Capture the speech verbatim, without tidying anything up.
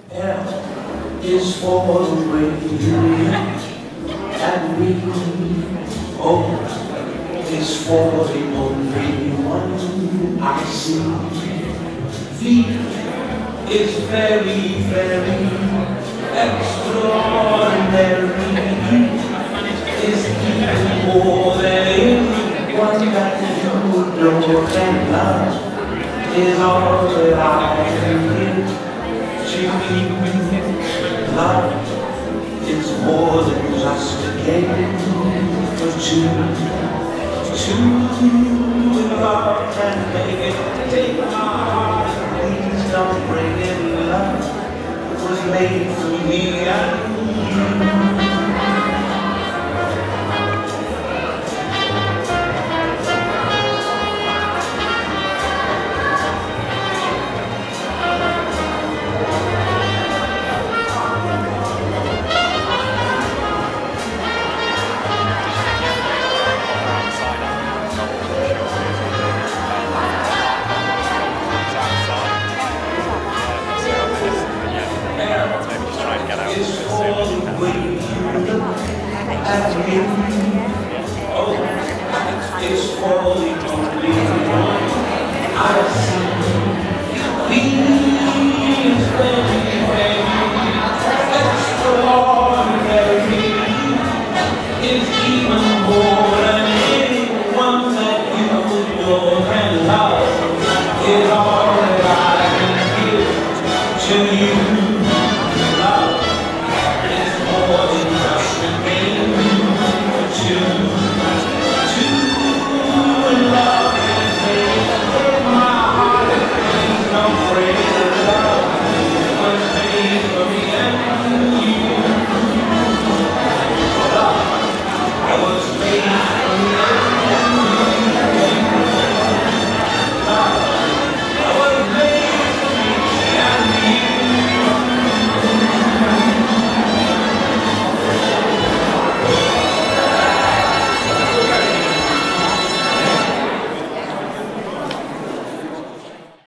L is for the way you live and me. O is for the only one I see. V is very, very extraordinary. Is even more than anyone that you know and love. Is all that I can give to you. Love is more than just a game for two. Two love can make it. Take my heart, please don't break it. Love was made for me and you. Is for the way you look at me. Oh, it's for the only one I see. Please, baby, baby, extraordinary. Is even more than anyone that you know and love. Is all that I can give to you. I was made